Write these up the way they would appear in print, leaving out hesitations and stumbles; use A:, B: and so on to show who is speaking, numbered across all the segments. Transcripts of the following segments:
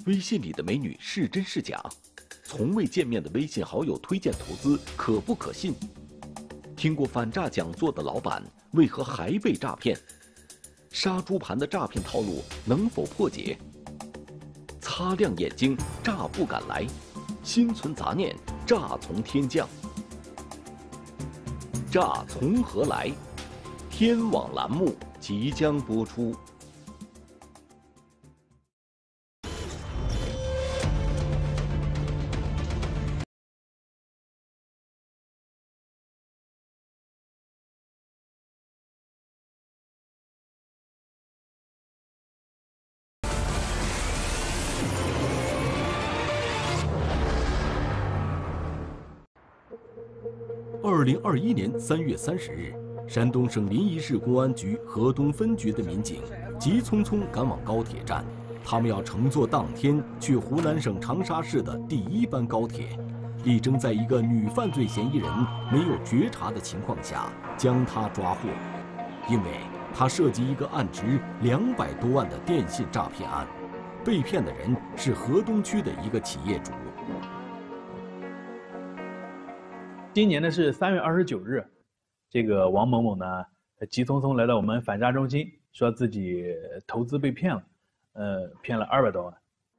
A: 微信里的美女是真是假？从未见面的微信好友推荐投资可不可信？听过反诈讲座的老板为何还被诈骗？杀猪盘的诈骗套路能否破解？擦亮眼睛，诈不敢来；心存杂念，诈从天降。诈从何来？天网栏目即将播出。2021年3月30日，山东省临沂市公安局河东分局的民警急匆匆赶往高铁站，他们要乘坐当天去湖南省长沙市的第1班高铁，力争在一个女犯罪嫌疑人没有觉察的情况下将她抓获，因为她涉及一个案值200多万的电信诈骗案，被骗的人是河东区的一个企业主。
B: 今年呢是3月29日，这个王某某呢急匆匆来到我们反诈中心，说自己投资被骗了，骗了200多万。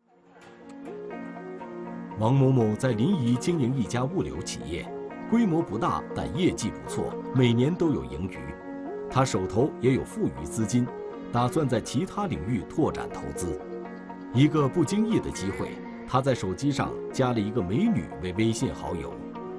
A: 王某某在临沂经营一家物流企业，规模不大，但业绩不错，每年都有盈余。他手头也有富余资金，打算在其他领域拓展投资。一个不经意的机会，他在手机上加了一个美女为微信好友。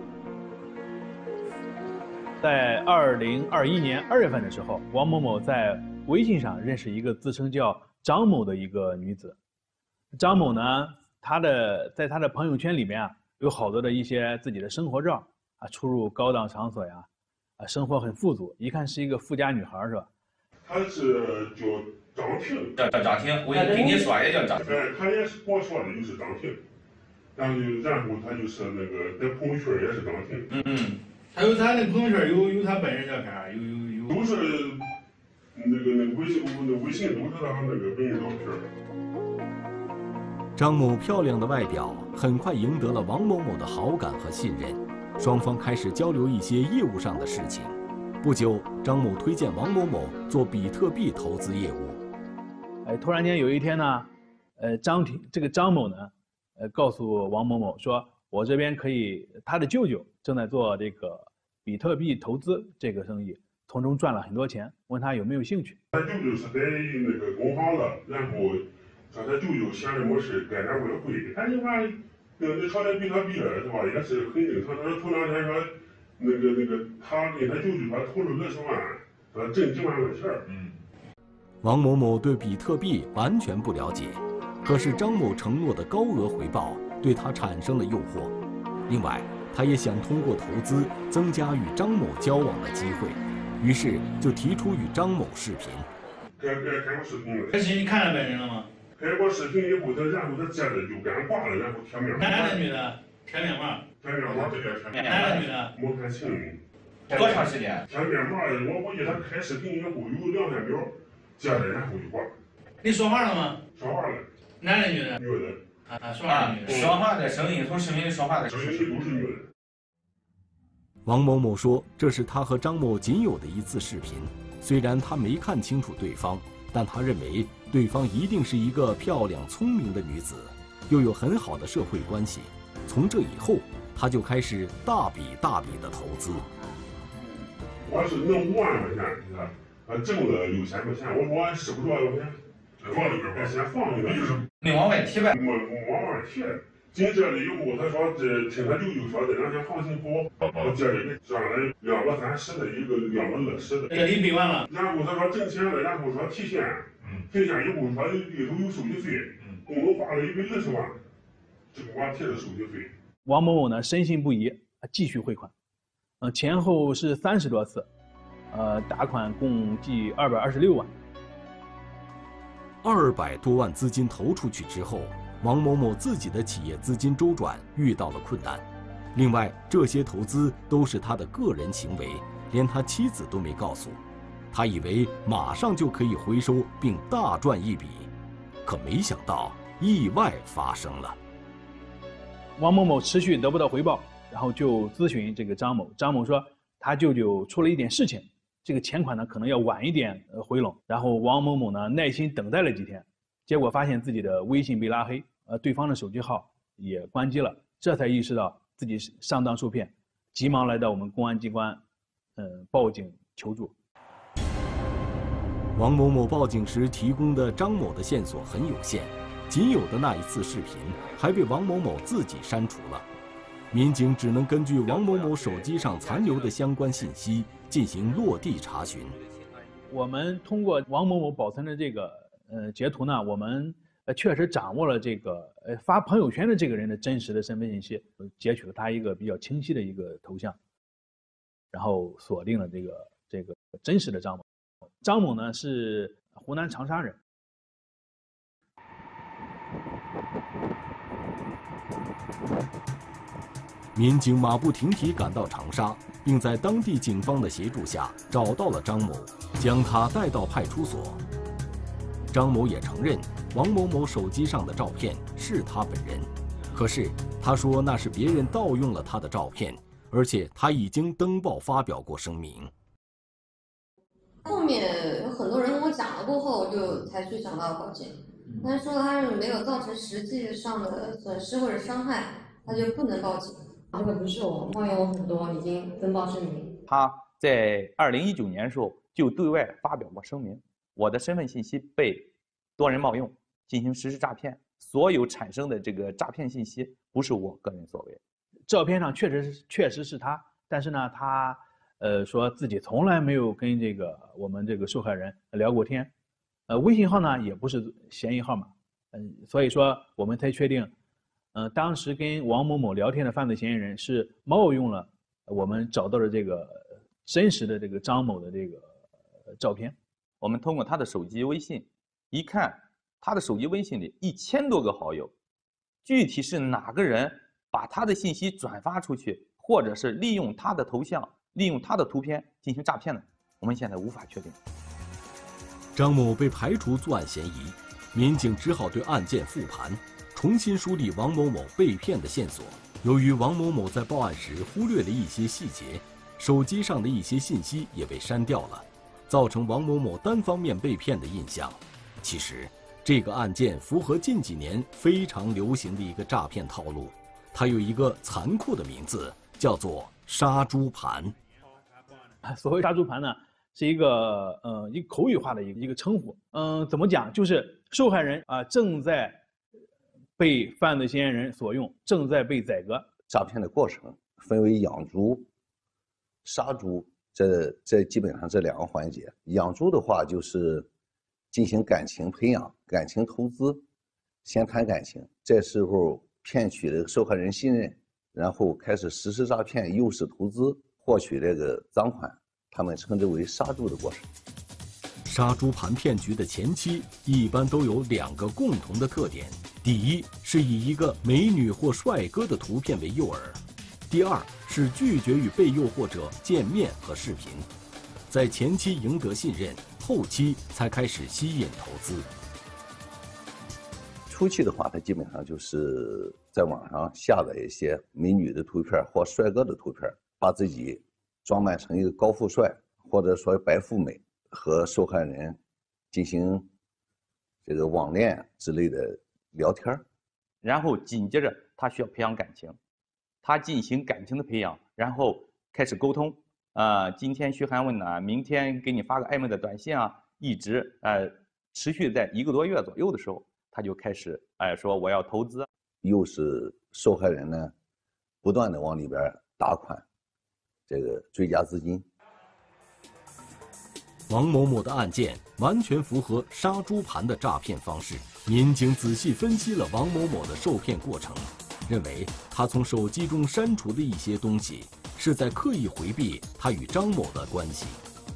B: 在2021年2月份的时候，王某某在微信上认识一个自称叫张某的一个女子。张某呢，在她的朋友圈里面啊，有好多的一些自己的生活照啊，出入高档场所呀，生活很富足，一看是一个富家女孩，是吧？
C: 她是叫张婷，
D: 叫张婷，我跟你说也叫张婷。
C: 她也是跟我说的，就是张婷，然后她就是那个在朋友圈也是张婷。
E: 还有咱那朋友圈有他本人照片，有
C: 都是那个微信都是他那个本人照片。
A: 张某漂亮的外表很快赢得了王某某的好感和信任，双方开始交流一些业务上的事情。不久，张某推荐王某某做比特币投资业务。
B: 突然间有一天呢，张某呢，告诉王某某说，我这边可以，他的舅舅正在做这个比特币投资这个生意，从中赚了很多钱，问他有没有兴趣。
C: 他舅舅是在那个工行的，然后他舅舅闲着没事干点外汇，他就话你炒点比特币是吧，也是很正常。他说头2天说那个他跟他舅舅说投了20万，说挣几万块钱。
A: 王某某对比特币完全不了解，可是张某承诺的高额回报对他产生了诱惑。另外，他也想通过投资增加与张某交往的机会，于是就提出与张某视频。
C: 开过视频了。
E: 可是你看了本人了吗？
C: 开过视频以后，然后他接着就干挂了，然后贴面膜。
E: 男的女的？贴面膜。
C: 贴面膜这个贴面膜。
E: 男的女的？
C: 没看清。
D: 多长时间？
C: 贴面膜，我估计他开视频以后有2、3秒，接着然后就挂。
E: 你说话了吗？
C: 说话了。
E: 男的女的？
C: 女的。
E: 说话的女的。
D: 说话的声音从视频里说话的
C: 声音都是女的。
A: 王某某说，这是他和张某仅有的一次视频。虽然他没看清楚对方，但他认为对方一定是一个漂亮聪明的女子，又有很好的社会关系。从这以后，他就开始大笔的投资。
C: 我是弄5万块钱，挣了6000块钱，我说我使不着，我先放一个，就是
D: 没往外提呗，
C: 没往外提。进这里以后，他说听他舅舅说这2天行情好，我接着给赚了2个30的，一个2个20的。
E: 这个你背完了。
C: 然后他说挣钱了，然后说提现以后说里头有手续费，共同花了120万，就给我提的手续费。
B: 王某某呢深信不疑，继续汇款，前后是30多次，打款共计226万。
A: 200多万资金投出去之后，王某某自己的企业资金周转遇到了困难。另外，这些投资都是他的个人行为，连他妻子都没告诉。他以为马上就可以回收并大赚一笔，可没想到意外发生了。
B: 王某某持续得不到回报，然后就咨询这个张某。张某说他舅舅出了一点事情，这个钱款呢可能要晚一点回笼。然后王某某呢耐心等待了几天，结果发现自己的微信被拉黑，对方的手机号也关机了，这才意识到自己上当受骗，急忙来到我们公安机关，报警求助。
A: 王某某报警时提供的张某的线索很有限，仅有的那一次视频还被王某某自己删除了。民警只能根据王某某手机上残留的相关信息进行落地查询。
B: 我们通过王某某保存的这个截图呢，我们确实掌握了这个发朋友圈的这个人的真实的身份信息，截取了他一个比较清晰的一个头像，然后锁定了这个真实的张某。张某呢是湖南长沙人。
A: 民警马不停蹄赶到长沙，并在当地警方的协助下找到了张某，将他带到派出所。张某也承认王某某手机上的照片是他本人，可是他说那是别人盗用了他的照片，而且他已经登报发表过声明。
F: 后面有很多人跟我讲了过后，我就才去想到报警。他说他是没有造成实际上的损失或者伤害，他就不能报警。这个不是我，冒用我很多，已经登报声明。
G: 他在2019年的时候就对外发表过声明，我的身份信息被多人冒用，进行实施诈骗，所有产生的这个诈骗信息不是我个人所为。
B: 照片上确实是他，但是呢，他说自己从来没有跟我们这个受害人聊过天，微信号呢也不是嫌疑号码，所以说我们才确定，当时跟王某某聊天的犯罪嫌疑人是冒用了我们找到的这个真实的这个张某的这个照片。
G: 我们通过他的手机微信一看，他的手机微信里1000多个好友，具体是哪个人把他的信息转发出去，或者是利用他的头像、利用他的图片进行诈骗的，我们现在无法确定。
A: 张某被排除作案嫌疑，民警只好对案件复盘，重新梳理王某某被骗的线索。由于王某某在报案时忽略了一些细节，手机上的一些信息也被删掉了，造成王某某单方面被骗的印象。其实，这个案件符合近几年非常流行的一个诈骗套路，它有一个残酷的名字，叫做杀猪盘。
B: 所谓杀猪盘呢，是一个口语化的一个称呼。怎么讲？就是受害人正在被犯罪嫌疑人所用，正在被宰割。
H: 诈骗的过程分为养猪、杀猪，这基本上这2个环节。养猪的话就是进行感情培养、感情投资，先谈感情，这时候骗取这个受害人信任，然后开始实施诈骗，诱使投资，获取这个赃款，他们称之为杀猪的过程。
A: 杀猪盘骗局的前期一般都有2个共同的特点：第一是以一个美女或帅哥的图片为诱饵；第二是拒绝与被诱惑者见面和视频。在前期赢得信任，后期才开始吸引投资。
H: 初期的话，他基本上就是在网上下载一些美女的图片或帅哥的图片，把自己装扮成一个高富帅或者说白富美，和受害人进行这个网恋之类的聊天，
G: 然后紧接着他需要培养感情，他进行感情的培养，然后开始沟通。今天嘘寒问暖，明天给你发个暧昧的短信啊，一直持续在1个多月左右的时候，他就开始说我要投资，
H: 诱使受害人呢不断的往里边打款，这个追加资金。
A: 王某某的案件完全符合杀猪盘的诈骗方式。民警仔细分析了王某某的受骗过程，认为他从手机中删除的一些东西是在刻意回避他与张某的关系。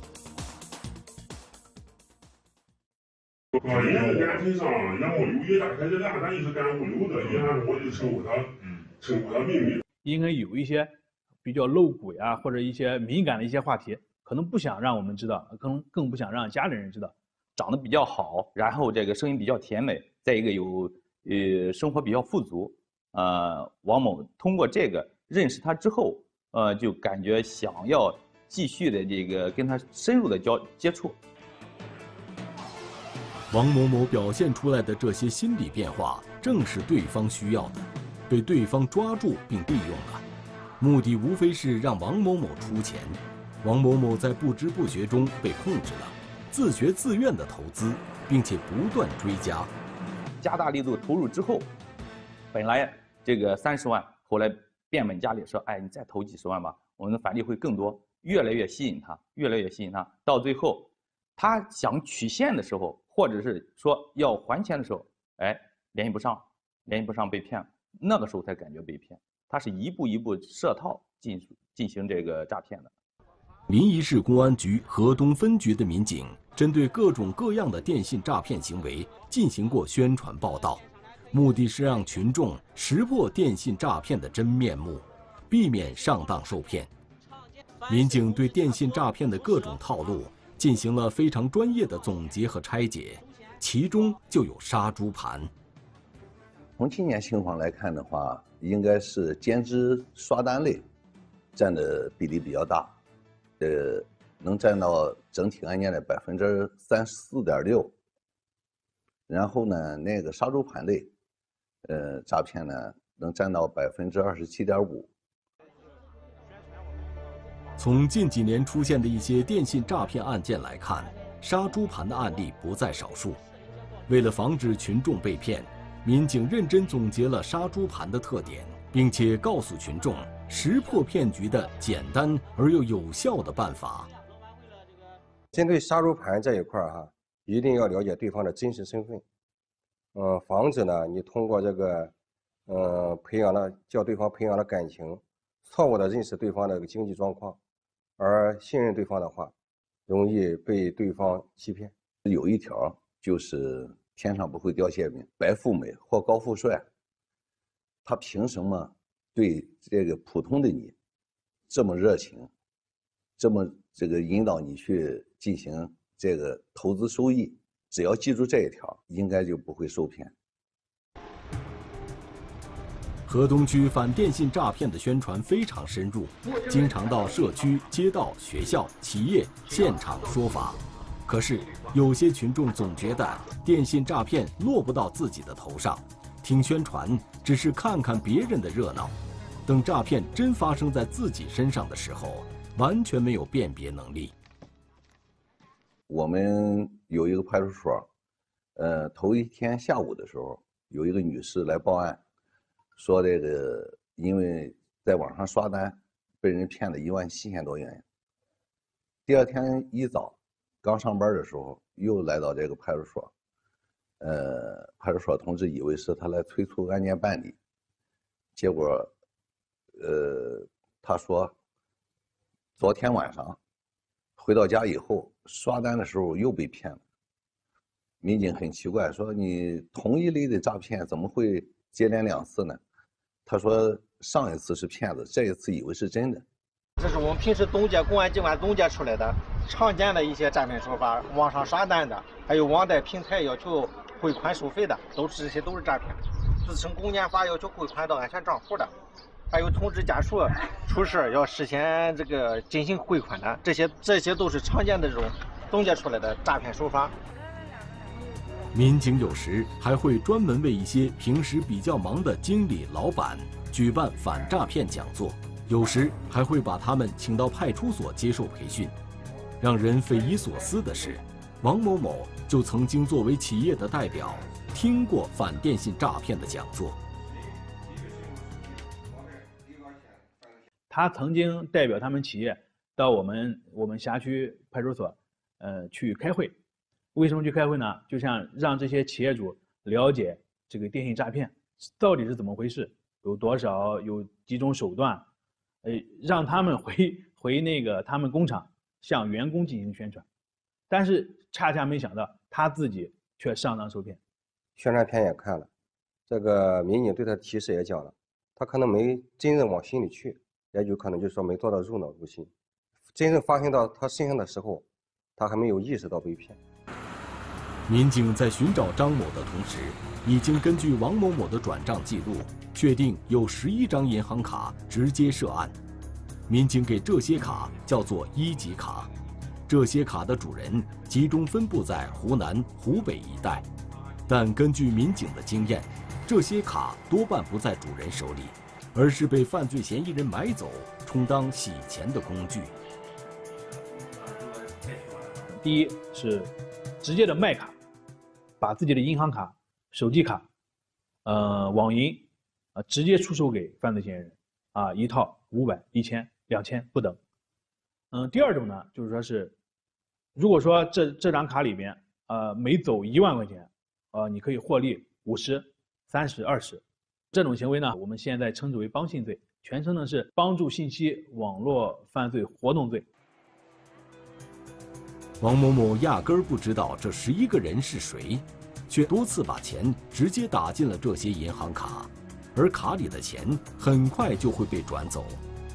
C: 因为案情上杨某有也大概这俩，咱一直干物流的，因为我就称呼他秘密。
B: 应该有一些比较露骨呀，或者一些敏感的一些话题，可能不想让我们知道，更不想让家里人知道。
G: 长得比较好，然后这个声音比较甜美，再一个有生活比较富足。王某通过这个认识他之后，就感觉想要继续的这个跟他深入的接触。
A: 王某某表现出来的这些心理变化，正是对方需要的，被对方抓住并利用了，目的无非是让王某某出钱。王某某在不知不觉中被控制了，自学自愿的投资，并且不断追加，
G: 加大力度投入之后，本来这个30万，后来变本加厉说，哎，你再投几十万吧，我们的返利会更多，越来越吸引他，越来越吸引他，到最后，他想取现的时候，或者是说要还钱的时候，哎，联系不上被骗了，那个时候才感觉被骗。他是一步一步设套进行这个诈骗的。
A: 临沂市公安局河东分局的民警针对各种各样的电信诈骗行为进行过宣传报道，目的是让群众识破电信诈骗的真面目，避免上当受骗。民警对电信诈骗的各种套路进行了非常专业的总结和拆解，其中就有杀猪盘。
H: 从今年情况来看的话，应该是兼职刷单类占的比例比较大，能占到整体案件的34.6%。然后呢，那个杀猪盘类，诈骗呢能占到27.5%。
A: 从近几年出现的一些电信诈骗案件来看，杀猪盘的案例不在少数。为了防止群众被骗，民警认真总结了杀猪盘的特点，并且告诉群众识破骗局的简单而又有效的办法。
I: 针对杀猪盘这一块哈，一定要了解对方的真实身份，防止呢你通过这个，叫对方培养了感情，错误的认识对方的经济状况，而信任对方的话，容易被对方欺骗。
H: 有一条就是天上不会掉馅饼，白富美或高富帅，他凭什么对这个普通的你这么热情，这么引导你去进行这个投资收益？只要记住这一条，应该就不会受骗。
A: 河东区反电信诈骗的宣传非常深入，经常到社区、街道、学校、企业现场说法。可是有些群众总觉得电信诈骗落不到自己的头上，听宣传只是看看别人的热闹，等诈骗真发生在自己身上的时候，完全没有辨别能力。
H: 我们有一个派出所，头一天下午的时候，有一个女士来报案，说这个因为在网上刷单，被人骗了17000多元。第二天一早，刚上班的时候，又来到这个派出所，派出所同志以为是他来催促案件办理，结果，他说，昨天晚上回到家以后，刷单的时候又被骗了。民警很奇怪，说你同一类的诈骗怎么会接连2次呢？他说上一次是骗子，这一次以为是真的。
J: 这是我们平时公安机关总结出来的常见的一些诈骗手法，网上刷单的，还有网贷平台要求汇款收费的，这些都是诈骗。自称公检法要求汇款到安全账户的，还有通知家属出事要事先进行汇款的，这些都是常见的这种总结出来的诈骗手法。
A: 民警有时还会专门为一些平时比较忙的经理、老板举办反诈骗讲座，有时还会把他们请到派出所接受培训。让人匪夷所思的是，王某某就曾经作为企业的代表，听过反电信诈骗的讲座。
B: 他曾经代表他们企业到我们辖区派出所，去开会。为什么去开会呢？就像让这些企业主了解这个电信诈骗到底是怎么回事，有多少，有几种手段，让他们回他们工厂向员工进行宣传。但是恰恰没想到他自己却上当受骗。
I: 宣传片也看了，这个民警对他提示也讲了，他可能没真正往心里去，也有可能就是说没做到入脑入心。真正发生到他身上的时候，他还没有意识到被骗。
A: 民警在寻找张某的同时，已经根据王某某的转账记录，确定有11张银行卡直接涉案。民警给这些卡叫做1级卡，这些卡的主人集中分布在湖南、湖北一带，但根据民警的经验，这些卡多半不在主人手里，而是被犯罪嫌疑人买走，充当洗钱的工具。
B: 第一是直接的卖卡，把自己的银行卡、手机卡、网银直接出售给犯罪嫌疑人，一套500、1000、2000不等。第二种呢，就是说是，如果说这张卡里边每走1万块钱，你可以获利50、30、20，这种行为呢，我们现在称之为帮信罪，全称呢是帮助信息网络犯罪活动罪。
A: 王某某压根儿不知道这11个人是谁，却多次把钱直接打进了这些银行卡，而卡里的钱很快就会被转走。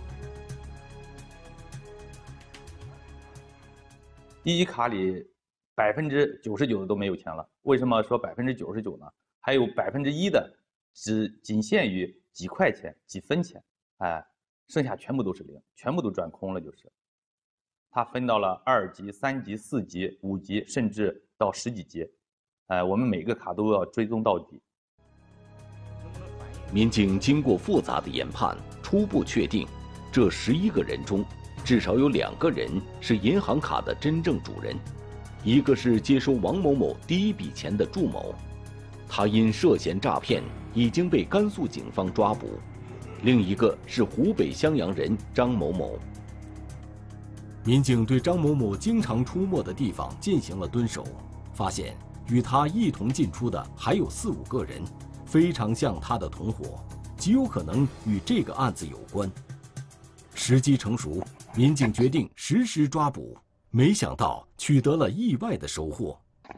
G: 1级卡里99%的都没有钱了。为什么说99%呢？还有1%的仅限于几块钱、几分钱，剩下全部都是零，全部都转空了，就是。它分到了2级、3级、4级、5级，甚至到10几级，我们每个卡都要追踪到底。
A: 民警经过复杂的研判，初步确定，这11个人中，至少有2个人是银行卡的真正主人，一个是接收王某某第一笔钱的祝某，他因涉嫌诈骗已经被甘肃警方抓捕；另一个是湖北襄阳人张某某。民警对张某某经常出没的地方进行了蹲守，发现与他一同进出的还有4、5个人，非常像他的同伙，极有可能与这个案子有关。时机成熟，民警决定实施抓捕，没想到取得了意外的收获。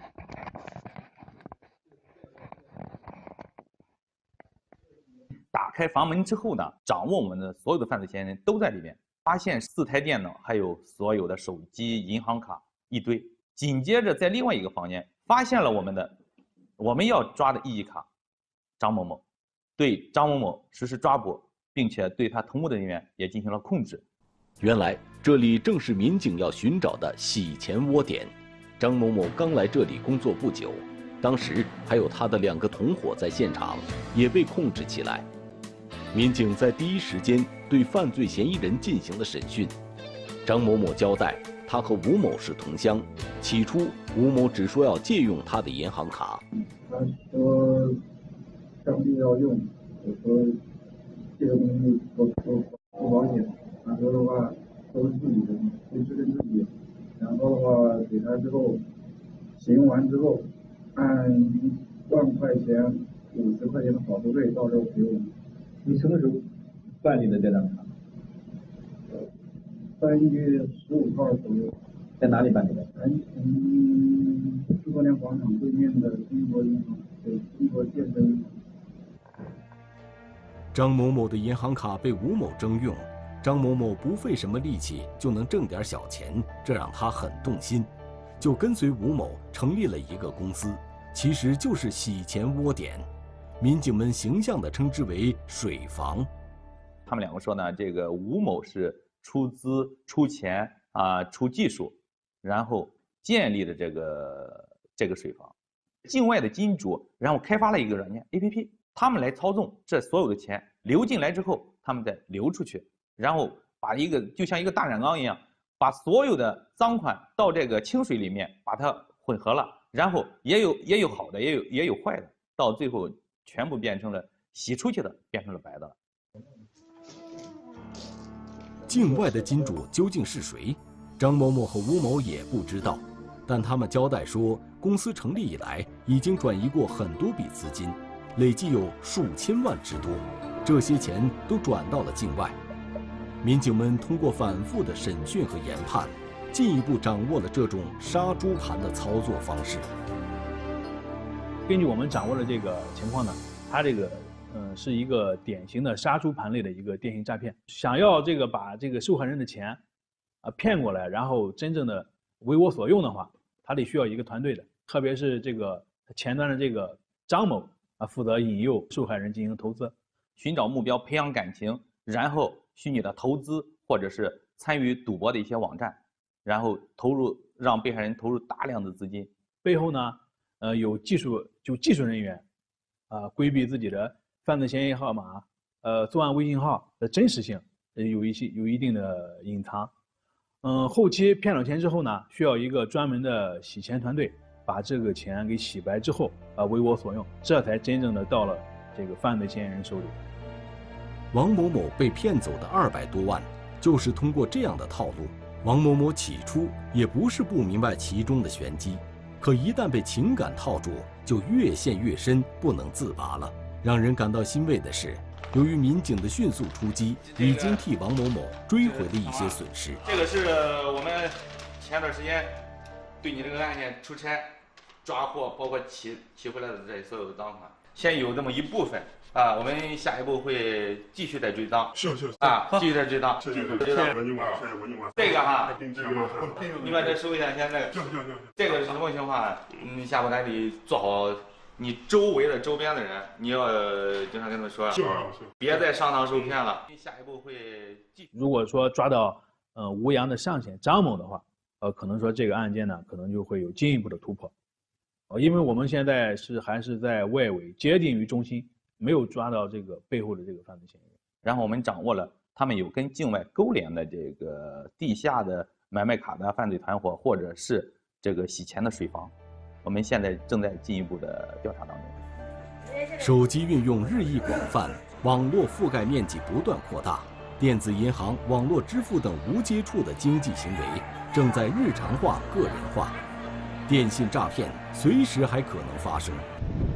G: 打开房门之后呢，掌握我们的所有的犯罪嫌疑人都在里面。发现4台电脑，还有所有的手机、银行卡一堆。紧接着，在另外一个房间发现了我们要抓的1级卡张某某，对张某某实施抓捕，并且对他同屋的人员也进行了控制。
A: 原来这里正是民警要寻找的洗钱窝点。张某某刚来这里工作不久，当时还有他的2个同伙在现场，也被控制起来。民警在第一时间对犯罪嫌疑人进行了审讯。张某某交代，他和吴某是同乡，起初吴某只说要借用他的银行卡。
K: 他说当地要用，我说这个东西不保险。他说的话都是自己的，都是跟自己。然后的话给他之后，行完之后，按1万块钱50块钱的保护费，到时候给我们。你什么时候办理的这张卡？3月15号左右。在哪里办理的？中国联广场对面的中国银行，对，中国建设银行。
A: 张某某的银行卡被吴某征用，张某某不费什么力气就能挣点小钱，这让他很动心，就跟随吴某成立了一个公司，其实就是洗钱窝点。民警们形象地称之为水房。
G: 他们2个说呢，这个吴某是出资、出钱出技术，然后建立的这个水房。境外的金主，然后开发了一个软件 APP， 他们来操纵这所有的钱流进来之后，他们再流出去，然后把就像一个大染缸一样，把所有的赃款到这个清水里面把它混合了，然后也有好的，也有坏的，到最后全部变成了洗出去的，变成了白的了。
A: 境外的金主究竟是谁？张某某和吴某也不知道，但他们交代说，公司成立以来已经转移过很多笔资金，累计有数千万之多，这些钱都转到了境外。民警们通过反复的审讯和研判，进一步掌握了这种杀猪盘的操作方式。
B: 根据我们掌握的这个情况呢，它这个是一个典型的杀猪盘类的一个电信诈骗。想要把这个受害人的钱骗过来，然后真正的为我所用的话，他得需要一个团队的。 特别是这个前端的这个张某啊，负责引诱受害人进行投资，
G: 寻找目标，培养感情，然后虚拟的投资或者是参与赌博的一些网站，然后让被害人投入大量的资金。
B: 背后呢，有技术人员规避自己的犯罪嫌疑号码，作案微信号的真实性有一定的隐藏。后期骗了钱之后呢，需要一个专门的洗钱团队把这个钱给洗白之后为我所用，这才真正的到了这个犯罪嫌疑人手里。
A: 王某某被骗走的200多万，就是通过这样的套路。王某某起初也不是不明白其中的玄机，可一旦被情感套住，就越陷越深，不能自拔了。让人感到欣慰的是，由于民警的迅速出击，已经替王某某追回了一些损失。
G: 这个是我们前段时间对你这个案件出差抓获，包括取回来的这所有的赃款，先有这么一部分我们下一步会继续再追赃。
C: 是
G: 继续再追赃。
C: 这个
G: 你把这收一下，现在这个是什么情况？你下步咱得做好。你周边的人，你要经常跟他们说，别再上当受骗了。下一步会继续。
B: 如果说抓到吴阳的上线张某的话，可能说这个案件呢，可能就会有进一步的突破。因为我们现在还是在外围接近于中心，没有抓到这个背后的这个犯罪嫌疑人。
G: 然后我们掌握了他们有跟境外勾连的这个地下的买卖卡的犯罪团伙，或者是这个洗钱的水房。我们现在正在进一步的调查当中。
A: 手机运用日益广泛，网络覆盖面积不断扩大，电子银行、网络支付等无接触的经济行为正在日常化、个人化，电信诈骗随时还可能发生。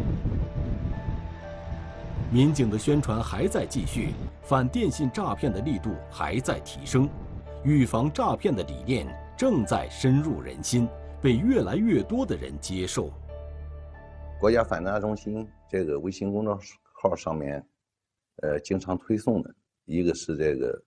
A: 民警的宣传还在继续，反电信诈骗的力度还在提升，预防诈骗的理念正在深入人心，被越来越多的人接受。
H: 国家反诈中心这个微信公众号上面，经常推送的一个是这个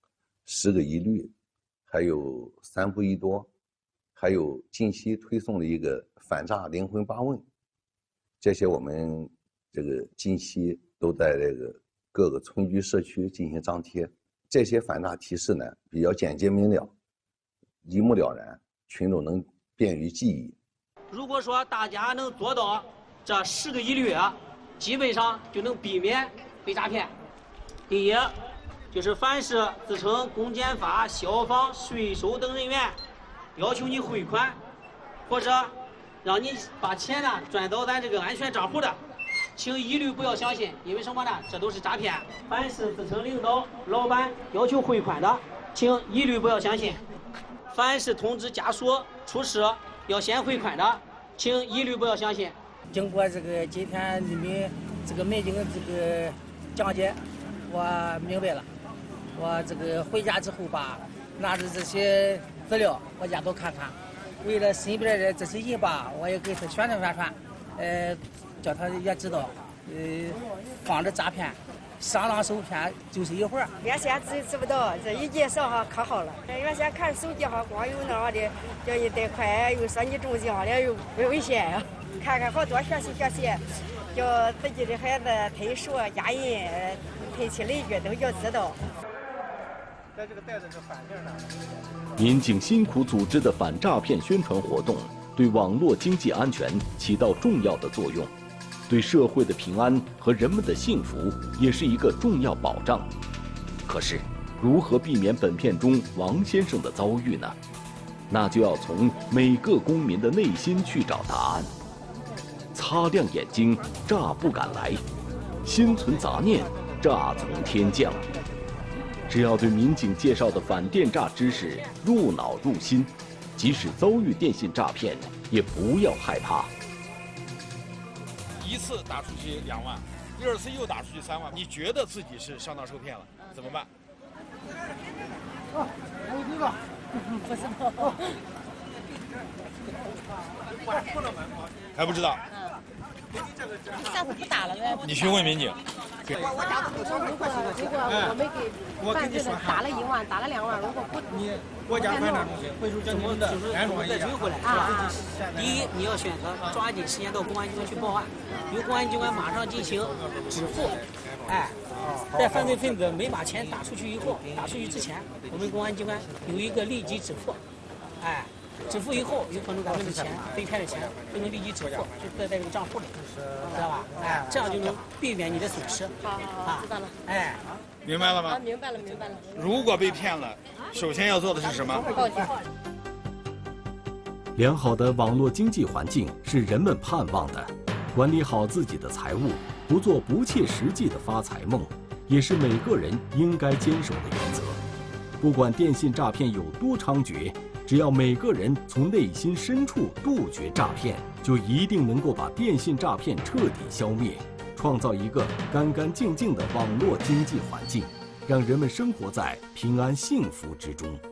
H: 10个一律，还有3不1多，还有近期推送的一个反诈灵魂8问，这些我们这个近期都在这个各个村居社区进行张贴。这些反诈提示呢比较简洁明了，一目了然，群众能便于记忆。
L: 如果说大家能做到这10个一律，基本上就能避免被诈骗。第一，就是凡是自称公检法、消防、税收等人员要求你汇款，或者让你把钱呢转到咱这个安全账户的，请一律不要相信，因为什么呢？这都是诈骗。凡是自称领导、老板要求汇款的，请一律不要相信。凡是通知家属出事要先汇款的，请一律不要相信。
M: 经过这个今天你们这个民警这个讲解，我明白了。我这个回家之后吧，拿着这些资料我家都看看。为了身边的这些人吧，我也给他宣传，叫他也知道，防止诈骗。上当受骗就是一会儿。
N: 原先知不道，这一介绍哈可好了。原先看手机哈光有那样的，叫你贷款，又说你中奖了，又危险呀。看好多学习，叫自己的孩子退书、家人退起邻居都要知道。
J: 在这个带着这反面呢。
A: 民警辛苦组织的反诈骗宣传活动，对网络经济安全起到重要的作用。对社会的平安和人们的幸福也是一个重要保障。可是，如何避免本片中王先生的遭遇呢？那就要从每个公民的内心去找答案。擦亮眼睛，诈不敢来；心存杂念，诈从天降。只要对民警介绍的反电诈知识入脑入心，即使遭遇电信诈骗，也不要害怕。
O: 一次打出去2万，第2次又打出去3万，你觉得自己是上当受骗了，怎么办？
M: 我知道，不知道。
O: 还不知道？
P: 下次不打了呗。
O: 你询问民警。
P: 我家都不少，如果我没给犯罪的打了1万，打了2万，如果不
E: 你国家犯这东西，会受真正的安装
L: 再追回来啊！第一，你要选择抓紧时间到公安机关去报案，由公安机关马上进行止付。在犯罪分子没把钱打出去以后，打出去之前，我们公安机关有一个立即止付。止付以后，有可能咱们的钱被骗的钱就能立即止付，就搁在这个账户里，知道吧？这样就能避免你的损失。
P: 好，知道了。
O: 明白了吗？
P: 明白了。
O: 如果被骗了，首先要做的是什么？
P: 报警。
A: 良好的网络经济环境是人们盼望的，管理好自己的财物，不做不切实际的发财梦，也是每个人应该坚守的原则。不管电信诈骗有多猖獗，只要每个人从内心深处杜绝诈骗，就一定能够把电信诈骗彻底消灭，创造一个干干净净的网络经济环境，让人们生活在平安幸福之中。